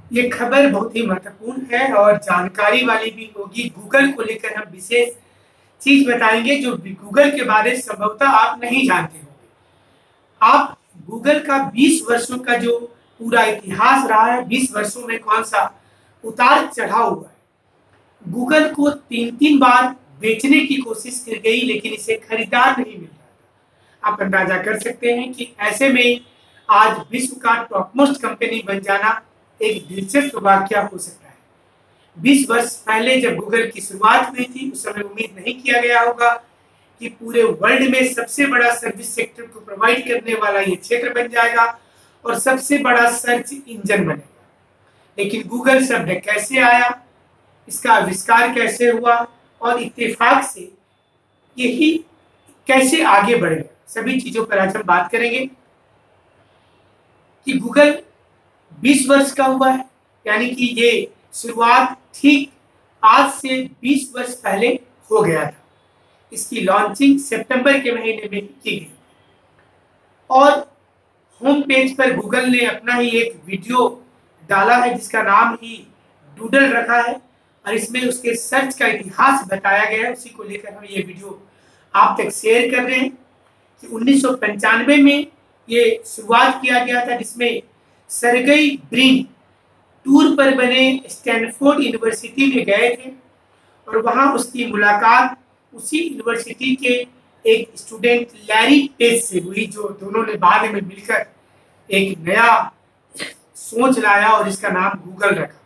ये खबर बहुत ही महत्वपूर्ण है और जानकारी वाली भी होगी। गूगल को लेकर हम विशेष चीज बताएंगे जो गूगल के बारे में संभवतः आप नहीं जानते होंगे। आप गूगल का 20 वर्षों का जो पूरा इतिहास रहा है, 20 वर्षों में कौन सा उतार चढ़ाव हुआ है। गूगल को 3-3 बार बेचने की कोशिश की गई, लेकिन इसे खरीदार नहीं मिल रहा। आप अंदाजा कर सकते हैं कि ऐसे में आज विश्व का टॉप मोस्ट कंपनी बन जाना एक दिलचस्प वाकया हो सकता है। 20 वर्ष पहले जब गूगल की शुरुआत हुई थी, उस समय उम्मीद नहीं किया गया होगा कि पूरे वर्ल्ड में सबसे बड़ा सर्विस सेक्टर को प्रोवाइड करने वाला ये क्षेत्र बन जाएगा और सबसे बड़ा सर्च इंजन बनेगा। लेकिन गूगल शब्द कैसे आया, इसका आविष्कार कैसे हुआ और इत्तेफाक से यही कैसे आगे बढ़ गया, सभी चीजों पर आज हम बात करेंगे। कि गूगल 20 वर्ष का हुआ है, यानी कि ये शुरुआत ठीक आज से 20 वर्ष पहले हो गया था। इसकी लॉन्चिंग सितंबर के महीने में की गई और होम पेज पर गूगल ने अपना ही एक वीडियो डाला है जिसका नाम ही डूडल रखा है और इसमें उसके सर्च का इतिहास बताया गया है। उसी को लेकर हम ये वीडियो आप तक शेयर कर रहे हैं कि 1995 में ये शुरुआत किया गया था, जिसमें सर्गेई ब्रिन टूर पर बने स्टैनफोर्ड यूनिवर्सिटी में गए थे और वहां उसकी मुलाकात उसी यूनिवर्सिटी के एक स्टूडेंट लैरी पेज से हुई, जो दोनों ने बाद में मिलकर एक नया सोच लाया और इसका नाम गूगल रखा।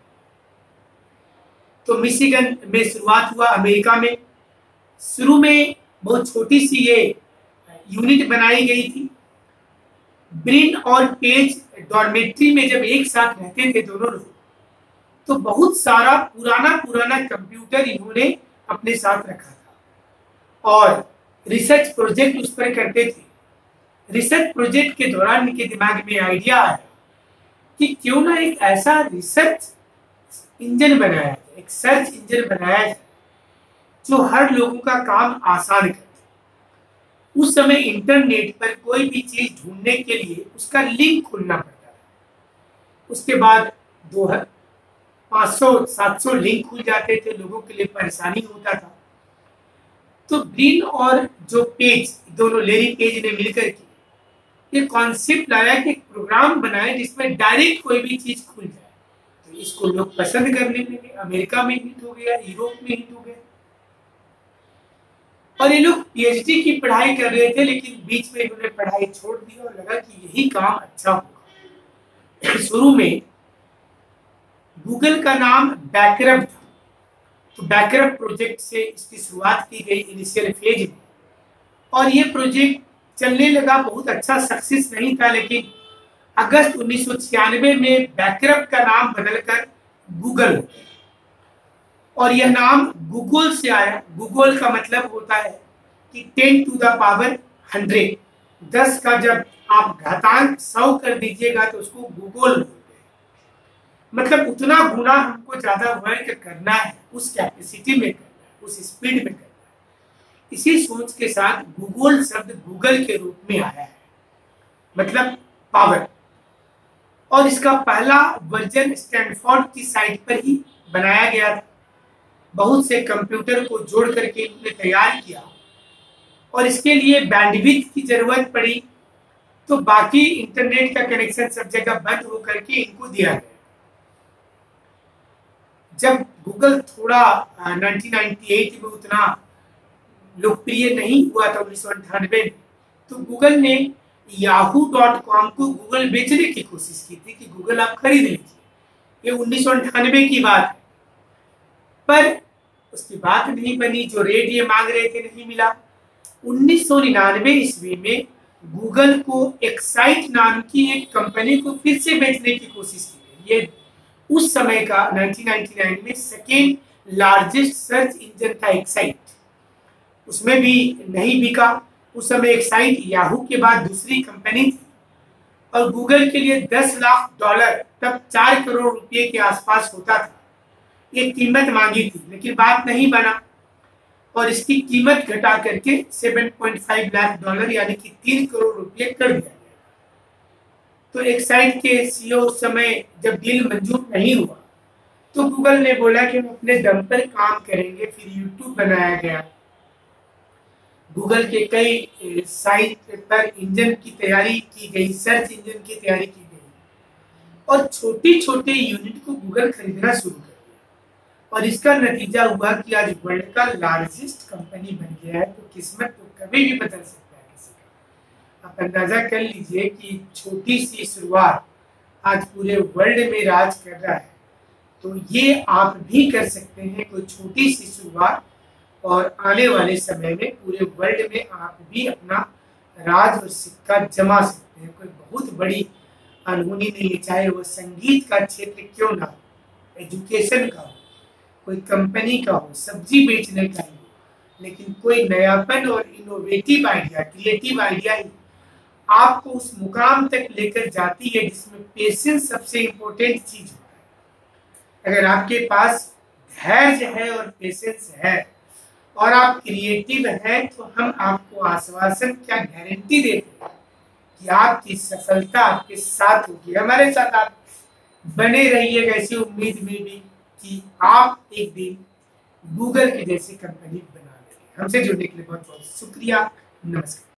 तो मिशिगन में शुरुआत हुआ, अमेरिका में। शुरू में बहुत छोटी सी ये यूनिट बनाई गई थी। ब्रिन और पेज डॉर्मेट्री में जब एक साथ रहते थे दोनों लोग, तो बहुत सारा पुराना कंप्यूटर इन्होंने अपने साथ रखा था और रिसर्च प्रोजेक्ट उस पर करते थे। रिसर्च प्रोजेक्ट के दौरान इनके दिमाग में आइडिया आया कि क्यों ना एक ऐसा रिसर्च इंजन बनाया जाए, एक सर्च इंजन बनाया जाए जो हर लोगों का काम आसान करे। उस समय इंटरनेट पर कोई भी चीज ढूंढने के लिए उसका लिंक खोलना पड़ता था। उसके बाद 500-700 लिंक खुल जाते थे, लोगों के लिए परेशानी होता था। तो ब्रिन और जो पेज, दोनों लेरी पेज ने मिलकर के ये कॉन्सेप्ट लाया कि एक प्रोग्राम बनाए जिसमें डायरेक्ट कोई भी चीज खुल जाए। तो इसको लोग पसंद करने लगे, अमेरिका में हिट हो गया, यूरोप में हिट हो गया और ये लोग पीएचडी की पढ़ाई कर रहे थे, लेकिन बीच में इन्होंने पढ़ाई छोड़ दी और लगा कि यही काम अच्छा होगा। शुरू में गूगल का नाम बैकरब था, तो बैकरब प्रोजेक्ट से इसकी शुरुआत की गई इनिशियल फेज में और ये प्रोजेक्ट चलने लगा। बहुत अच्छा सक्सेस नहीं था, लेकिन अगस्त 1996 में बैकरब का नाम बदलकर गूगल हो गया और यह नाम गूगल से आया। गूगल का मतलब होता है कि 10 टू द पावर 100, 10 का जब आप घातांक 100 कर दीजिएगा तो उसको गूगल बोलते हैं। मतलब उतना गुना हमको ज्यादा वर्क करना है, उस कैपेसिटी में करना है, उस स्पीड में करना है। इसी सोच के साथ गूगल शब्द गूगल के रूप में आया है, मतलब पावर। और इसका पहला वर्जन स्टैनफोर्ड की साइट पर ही बनाया गया था। बहुत से कंप्यूटर को जोड़ करके इन्होंने तैयार किया और इसके लिए बैंडविड्थ की जरूरत पड़ी, तो बाकी इंटरनेट का कनेक्शन सब जगह बंद होकर के इनको दिया गया। जब गूगल थोड़ा 1998 में उतना लोकप्रिय नहीं हुआ था, 1998 में, तो गूगल ने yahoo.com को गूगल बेचने की कोशिश की थी कि गूगल आप खरीद लीजिए। ये 1998 की बात है, पर उसकी बात नहीं बनी। जो रेट ये मांग रहे थे नहीं मिला। 1999 ईस्वी में गूगल को एक्साइट नाम की एक कंपनी को फिर से बेचने की कोशिश की गई। ये उस समय का 1999 में सेकेंड लार्जेस्ट सर्च इंजन था एक्साइट, उसमें भी नहीं बिका। उस समय एक्साइट याहू के बाद दूसरी कंपनी थी और गूगल के लिए $10 लाख तब 4 करोड़ रुपए के आसपास होता था, ये कीमत मांगी थी, लेकिन बात नहीं बना और इसकी कीमत घटा करके $7.5 लाख यानी कि 3 करोड़ रुपए कर दिया गया। तो एक साइट के सीईओ उस समय जब डील मंजूर नहीं हुआ तो गूगल ने बोला कि हम अपने दम पर काम करेंगे, फिर यूट्यूब बनाया गया। गूगल के कई साइट पर इंजन की तैयारी की गई, सर्च इंजन की तैयारी की गई और छोटे छोटे यूनिट को गूगल खरीदना शुरू कर दिया और इसका नतीजा हुआ कि आज वर्ल्ड का लार्जेस्ट कंपनी बन गया है। तो किस्मत तो कभी भी बदल सकता है किसी का। आप अंदाजा कर लीजिए कि छोटी सी शुरुआत आज पूरे वर्ल्ड में राज कर रहा है। तो ये आप भी कर सकते हैं, कोई छोटी सी शुरुआत, और आने वाले समय में पूरे वर्ल्ड में आप भी अपना राज और सिक्का जमा सकते हैं। कोई बहुत बड़ी अनहोनी नहीं है, चाहे वो संगीत का क्षेत्र क्यों ना हो, एजुकेशन का हो, कोई कंपनी का हो, सब्जी बेचने का ही हो, लेकिन कोई नयापन और इनोवेटिव आइडिया, क्रिएटिव आइडिया ही आपको उस मुकाम तक लेकर जाती है जिसमें पेशेंस सबसे इम्पोर्टेंट चीज होता है। अगर आपके पास धैर्य है और पेशेंस है और आप क्रिएटिव हैं तो हम आपको आश्वासन, क्या गारंटी देते हैं कि आपकी सफलता आपके साथ होगी। हमारे साथ आप बने रहिएगा ऐसी उम्मीद में भी कि आप एक दिन गूगल की जैसी कंपनी बना लेंगे। हमसे जुड़ने के लिए बहुत बहुत शुक्रिया। नमस्कार।